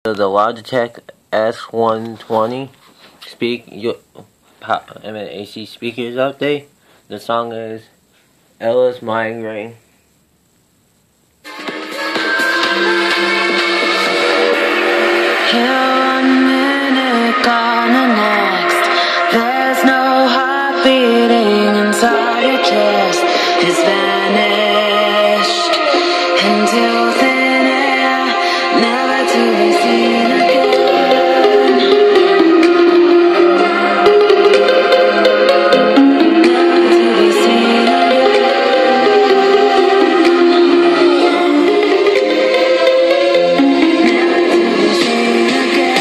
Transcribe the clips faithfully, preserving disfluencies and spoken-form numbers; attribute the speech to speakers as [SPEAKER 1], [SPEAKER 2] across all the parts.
[SPEAKER 1] The Logitech S one twenty speak your I mean A C speakers update. The song is Ella's Migraine.
[SPEAKER 2] Here one minute, gone the next. There's no heart beating inside your chest. It's vanished into thin air, never to be seen again. Never to be seen again. Never to be seen again.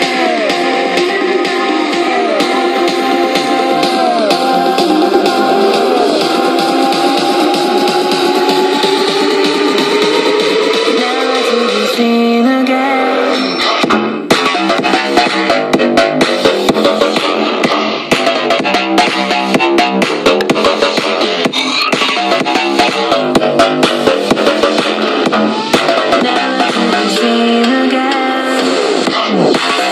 [SPEAKER 2] Never to be seen again. Never to be seen again.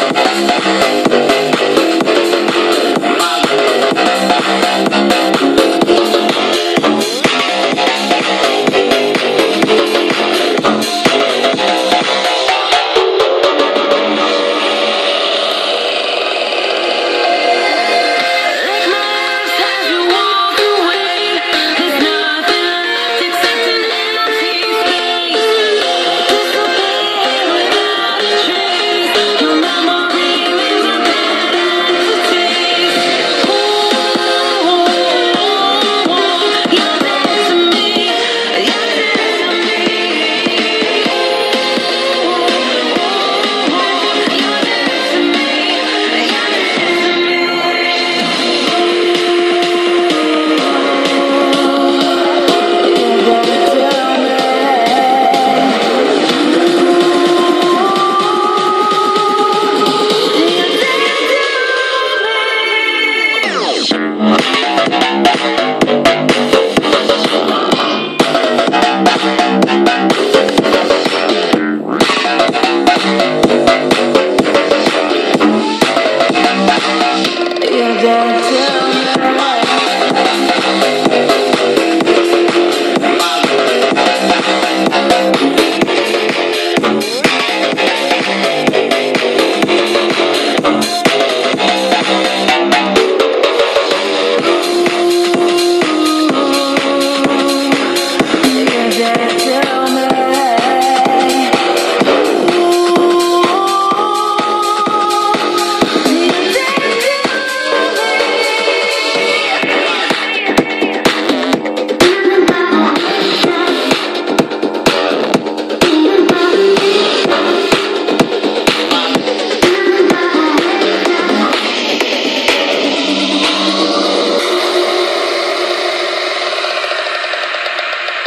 [SPEAKER 2] Lick my lips as you walk away. There's nothing left except an empty space. Disappear without a trace. Your memory remains a dead entity. Ooh, you're dead to me. You're dead to me. Ooh, you're dead to me. You're dead to me. You're dead to You're dead to me. You're dead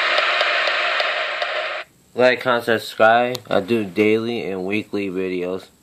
[SPEAKER 1] Like, comment, subscribe. I do daily and weekly videos.